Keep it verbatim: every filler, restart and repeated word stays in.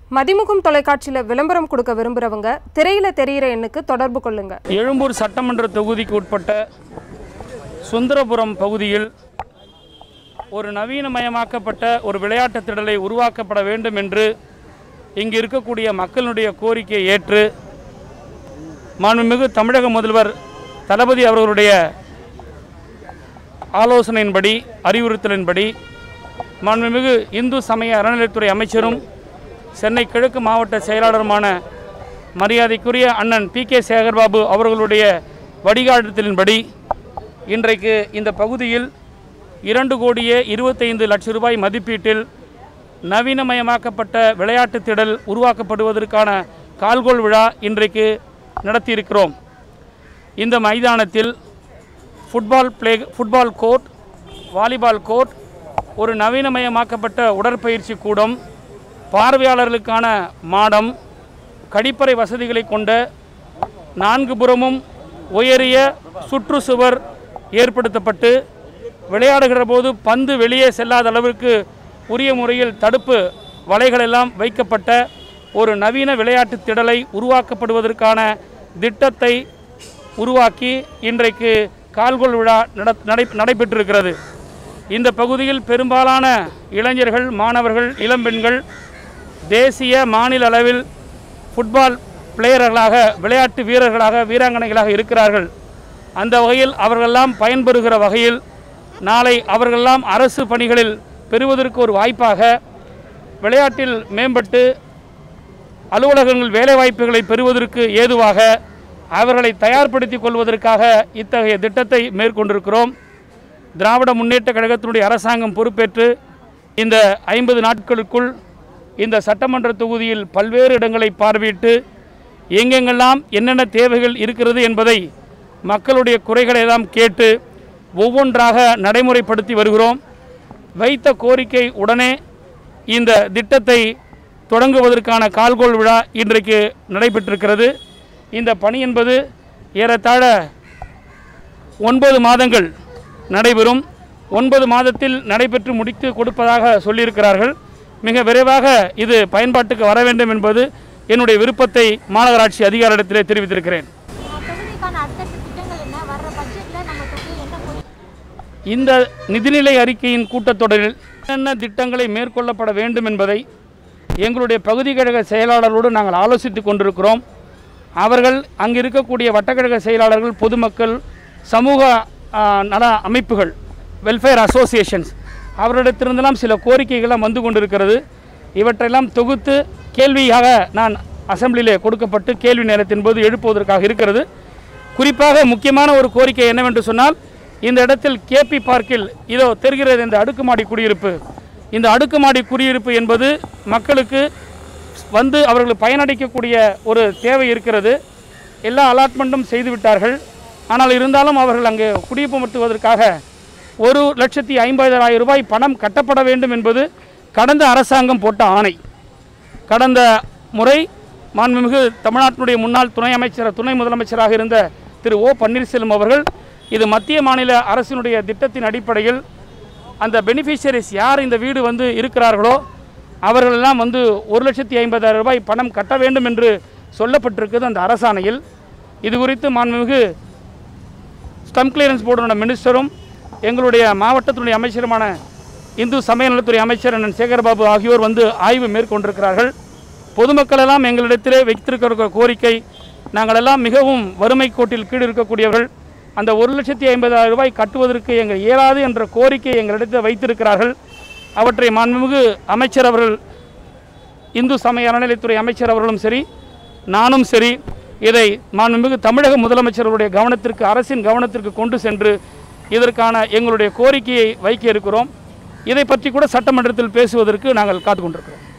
மதிமுகம் தொலைக்காட்சியில் விளம்பரம் கொடுக்க விரும்புகிறவங்க திரையில தெரிகிற எண்ணுக்கு தொடர்பு கொள்ளுங்க. எழும்பூர் சட்டமன்ற தொகுதிக்கு உட்பட்ட சுந்தரபுரம் பகுதியில் ஒரு நவீனமயமாக்கப்பட்ட ஒரு விளையாட்டு திடலை உருவாக்கப்பட வேண்டும் என்று இங்கு இருக்கக்கூடிய மக்களுடைய கோரிக்கையை ஏற்று மாண்புமிகு தமிழக முதல்வர் தளபதி அவர்களுடைய ஆலோசனையின்படி அறிவுறுத்தலின்படி மாண்புமிகு இந்து சமய அறநிலையத்துறை அமைச்சரும் சென்னை கிழக்கு மாவட்ட செயலாளருமான மரியாதைக்குரிய அண்ணன் பி கே சேகர்பாபு அவர்களுடைய வழிகாட்டுதலின்படி இன்றைக்கு இந்த பகுதியில் இரண்டு கோடியே இருபத்தைந்து லட்சம் ரூபாய் மதிப்பீட்டில் நவீனமயமாக்கப்பட்ட விளையாட்டு திடல் உருவாக்கப்படுவதற்கான கால்கோள் விழா இன்றைக்கு நடத்தியிருக்கிறோம். இந்த மைதானத்தில் football play football court, volleyball court, ஒரு நவீனமயமாக்கப்பட்ட உடற்பயிற்சி கூடம், பார்வையாளர்களுக்கான மாடம், கழிப்பறை வசதிகளை கொண்ட நான்கு புறமும் உயரிய சுற்றுச்சுவர் ஏற்படுத்தப்பட்டு விளையாடுகிற போது பந்து வெளியே செல்லாத அளவிற்கு உரிய முறையில் தடுப்பு வலைகளெல்லாம் வைக்கப்பட்ட ஒரு நவீன விளையாட்டு திடலை உருவாக்கப்படுவதற்கான திட்டத்தை உருவாக்கி இன்றைக்கு கால்கோள் விழா நடை நடைபெற்றிருக்கிறது. இந்த பகுதியில் பெரும்பாலான இளைஞர்கள், மாணவர்கள், இளம்பெண்கள் தேசிய மாநில அளவில் ஃபுட்பால் பிளேயர்களாக, விளையாட்டு வீரர்களாக, வீராங்கனைகளாக இருக்கிறார்கள். அந்த வகையில் அவர்களெல்லாம் பயன்பெறுகிற வகையில் நாளை அவர்களெல்லாம் அரசு பணிகளில் பெறுவதற்கு ஒரு வாய்ப்பாக, விளையாட்டில் மேம்பட்டு அலுவலகங்கள் வேலைவாய்ப்புகளை பெறுவதற்கு ஏதுவாக அவர்களை தயார்படுத்திக் கொள்வதற்காக இத்தகைய திட்டத்தை மேற்கொண்டிருக்கிறோம். திராவிட முன்னேற்ற கழகத்தினுடைய அரசாங்கம் பொறுப்பேற்று இந்த ஐம்பது நாட்களுக்குள் இந்த சட்டமன்ற தொகுதியில் பல்வேறு இடங்களை பார்வையிட்டு எங்கெங்கெல்லாம் என்னென்ன தேவைகள் இருக்கிறது என்பதை மக்களுடைய குறைகளை எல்லாம் கேட்டு ஒவ்வொன்றாக நடைமுறைப்படுத்தி வருகிறோம். வைத்த கோரிக்கை உடனே இந்த திட்டத்தை தொடங்குவதற்கான கால்கோள் விழா இன்றைக்கு நடைபெற்றிருக்கிறது. இந்த பணி என்பது ஏறத்தாழ ஒன்பது மாதங்கள் நடைபெறும். ஒன்பது மாதத்தில் நடைபெற்று முடித்து கொடுப்பதாக சொல்லியிருக்கிறார்கள். மிக விரைவாக இது பயன்பாட்டுக்கு வர வேண்டும் என்பது என்னுடைய விருப்பத்தை மாநகராட்சி அதிகாரிடத்திலே தெரிவித்திருக்கிறேன். இந்த நிதிநிலை அறிக்கையின் கூட்டத்தொடரில் என்னென்ன திட்டங்களை மேற்கொள்ளப்பட வேண்டும் என்பதை எங்களுடைய பகுதி கழக செயலாளரோடு நாங்கள் ஆலோசித்து கொண்டிருக்கிறோம். அவர்கள் அங்கு இருக்கக்கூடிய வட்டக்கழக செயலாளர்கள், பொதுமக்கள், சமூக நல அமைப்புகள், வெல்ஃபேர் அசோசியேஷன்ஸ் அவரிடத்திலிருந்தெல்லாம் சில கோரிக்கைகள்லாம் வந்து கொண்டிருக்கிறது. இவற்றையெல்லாம் தொகுத்து கேள்வியாக நான் அசெம்பிளியிலே கொடுக்கப்பட்டு கேள்வி நேரத்தின் போது எழுப்புவதற்காக இருக்கிறது. குறிப்பாக முக்கியமான ஒரு கோரிக்கை என்னவென்று சொன்னால், இந்த இடத்தில் கேபி பார்க்கில் இதோ தெரிகிறது இந்த அடுக்குமாடி குடியிருப்பு. இந்த அடுக்குமாடி குடியிருப்பு என்பது மக்களுக்கு வந்து அவர்கள் பயனடைக்கக்கூடிய ஒரு தேவை இருக்கிறது. எல்லா அலாட்மெண்ட்டும் செய்துவிட்டார்கள். ஆனால் இருந்தாலும் அவர்கள் அங்கே குடியிருப்புமட்டுவதற்காக ஒரு லட்சத்தி ஐம்பதாயிரம் ரூபாய் பணம் கட்டப்பட வேண்டும் என்பது கடந்த அரசாங்கம் போட்ட ஆணை. கடந்த முறை மாண்புமிகு தமிழ்நாட்டினுடைய முன்னாள் துணை அமைச்சர் துணை முதலமைச்சராக இருந்த திரு ஓ பன்னீர்செல்வம் அவர்கள் இது மத்திய மாநில அரசினுடைய திட்டத்தின் அடிப்படையில் அந்த பெனிஃபிஷரிஸ் யார் இந்த வீடு வந்து இருக்கிறார்களோ அவர்களெல்லாம் வந்து ஒரு லட்சத்தி ஐம்பதாயிரம் ரூபாய் பணம் கட்ட வேண்டும் என்று சொல்லப்பட்டிருக்குது அந்த அரசாணையில். இது குறித்து மாண்புமிகு ஸ்டம் கிளியரன்ஸ் போர்டுடைய மினிஸ்டரும் எங்களுடைய மாவட்டத்தினுடைய அமைச்சருமான இந்து சமய நலத்துறை அமைச்சர் அண்ணன் சேகர்பாபு ஆகியோர் வந்து ஆய்வு மேற்கொண்டிருக்கிறார்கள். பொதுமக்கள் எல்லாம் எங்களிடத்திலே வைத்திருக்கிற கோரிக்கை, நாங்கள் எல்லாம் மிகவும் வறுமை கோட்டில் கீழ் இருக்கக்கூடியவர்கள், அந்த ஒரு லட்சத்தி ஐம்பதாயிரம் ரூபாய் கட்டுவதற்கு எங்கள் இயலாது என்ற கோரிக்கை எங்களிடத்தில் வைத்திருக்கிறார்கள். அவற்றை மாண்புமிகு அமைச்சர் அவர்கள், இந்து சமய அறநிலையத்துறை அமைச்சர் அவர்களும் சரி, நானும் சரி, இதை மாண்புமிகு தமிழக முதலமைச்சர்களுடைய கவனத்திற்கு, அரசின் கவனத்திற்கு கொண்டு சென்று இதற்கான எங்களுடைய கோரிக்கையை வைக்க இருக்கிறோம். இதை பற்றி கூட சட்டமன்றத்தில் பேசுவதற்கு நாங்கள் காத்து கொண்டிருக்கிறோம்.